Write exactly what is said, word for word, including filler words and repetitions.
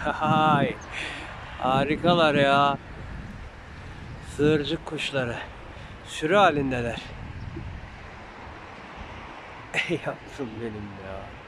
Hay, harikalar ya. Sığırcık kuşları. Sürü halindeler. Ey yavrum benim ya.